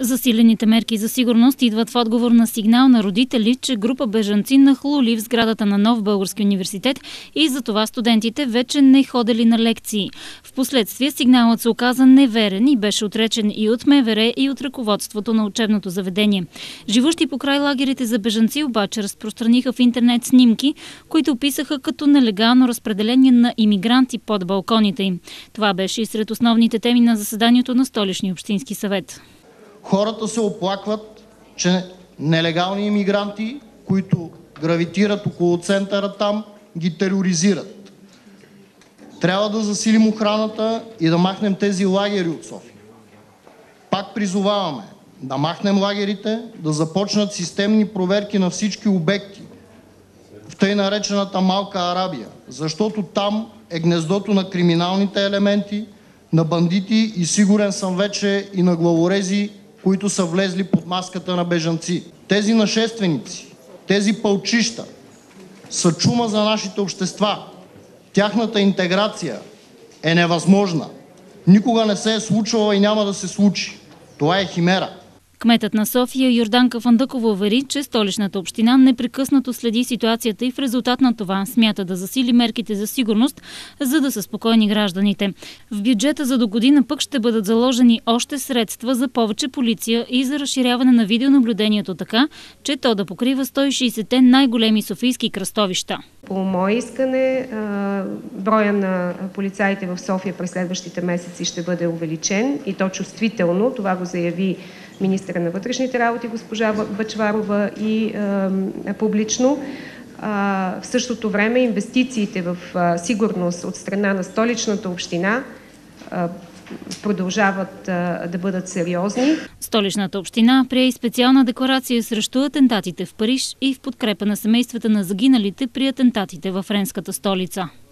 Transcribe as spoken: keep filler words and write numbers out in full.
Засилените мерки за сигурност идват в отговор на сигнал на родители, че група бежанци нахлули в сградата на Нов български университет и затова студентите вече не ходели на лекции. Впоследствие сигналът се оказа неверен и беше отречен и от МВР, и от ръководството на учебното заведение. Живущи покрай лагерите за бежанци обаче разпространиха в интернет снимки, които описаха като нелегално разпределение на имигранти под балконите им. Това беше и сред основните теми на заседанието на Столичния общински съвет. Хората се оплакват, че нелегални имигранти, които гравитират около центъра там, ги тероризират. Трябва да засилим охраната и да махнем тези лагери от София. Пак призоваваме да махнем лагерите, да започнат системни проверки на всички обекти в тъй наречената Малка Арабия, защото там е гнездото на криминалните елементи, на бандити и сигурен съм вече и на главорези, които са влезли под маската на бежанци. Тези нашественици, тези пълчища са чума за нашите общества. Тяхната интеграция е невъзможна. Никога не се е случвала и няма да се случи. Това е химера. Кметът на София Йорданка Фандъкова увери, че Столичната община непрекъснато следи ситуацията и в резултат на това смята да засили мерките за сигурност, за да са спокойни гражданите. В бюджета за до година пък ще бъдат заложени още средства за повече полиция и за разширяване на видеонаблюдението така, че то да покрива сто и шейсет най-големи софийски кръстовища. По мое искане, броя на полицаите в София през следващите месеци ще бъде увеличен и то чувствително. Това го заяви министъра на вътрешните работи госпожа Бъчварова и е, публично. А, в същото време инвестициите в а, сигурност от страна на Столичната община а, продължават а, да бъдат сериозни. Столичната община прие и специална декларация срещу атентатите в Париж и в подкрепа на семействата на загиналите при атентатите във френската столица.